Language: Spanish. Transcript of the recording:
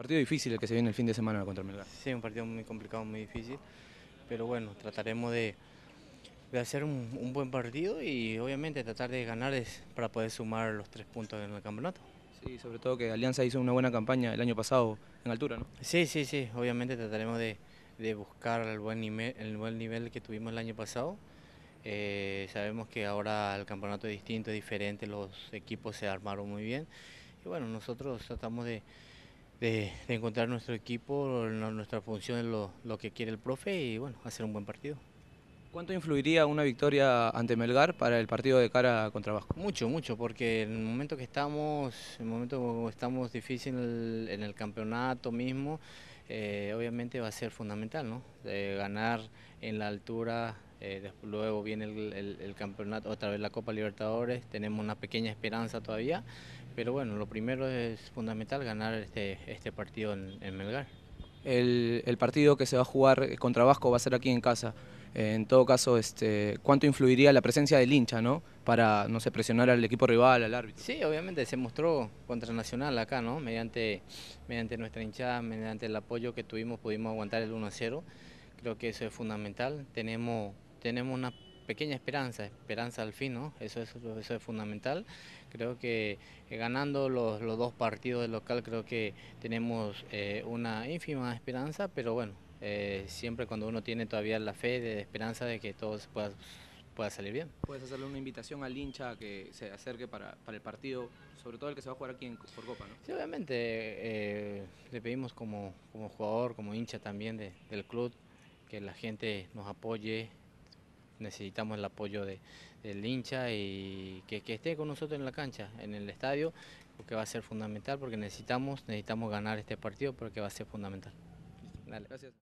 Partido difícil el que se viene el fin de semana contra Melgar. Sí, un partido muy complicado, muy difícil, pero bueno, trataremos de hacer un buen partido y obviamente tratar de ganar para poder sumar los 3 puntos en el campeonato. Sí, sobre todo que Alianza hizo una buena campaña el año pasado en altura, ¿no? Sí, sí, sí, obviamente trataremos de buscar el buen nivel que tuvimos el año pasado. Sabemos que ahora el campeonato es distinto, es diferente, los equipos se armaron muy bien y bueno, nosotros tratamos de encontrar nuestro equipo, nuestra función, lo que quiere el profe y bueno, hacer un buen partido. ¿Cuánto influiría una victoria ante Melgar para el partido de cara contra Vasco? Mucho, mucho, porque en el momento que estamos difícil en el campeonato mismo, obviamente va a ser fundamental, ¿no? Ganar en la altura, luego viene el campeonato, otra vez la Copa Libertadores, tenemos una pequeña esperanza todavía, pero bueno, lo primero es fundamental ganar este partido en Melgar. El partido que se va a jugar contra Vasco va a ser aquí en casa. En todo caso, ¿cuánto influiría la presencia del hincha, ¿no? Para, no sé, presionar al equipo rival, al árbitro. Sí, obviamente se mostró contra Nacional acá, ¿no? Mediante nuestra hinchada, mediante el apoyo que tuvimos, pudimos aguantar el 1-0. Creo que eso es fundamental. Tenemos una pequeña esperanza al fin, ¿no? Eso es fundamental. Creo que ganando los dos partidos del local, creo que tenemos una ínfima esperanza, pero bueno, siempre cuando uno tiene todavía la fe, de esperanza de que todo pueda salir bien. Puedes hacerle una invitación al hincha a que se acerque para el partido, sobre todo el que se va a jugar aquí por Copa, ¿no? Sí, obviamente le pedimos como jugador, como hincha también del club, que la gente nos apoye, necesitamos el apoyo del hincha y que esté con nosotros en la cancha, en el estadio, porque va a ser fundamental, porque necesitamos ganar este partido porque va a ser fundamental. Dale. Gracias.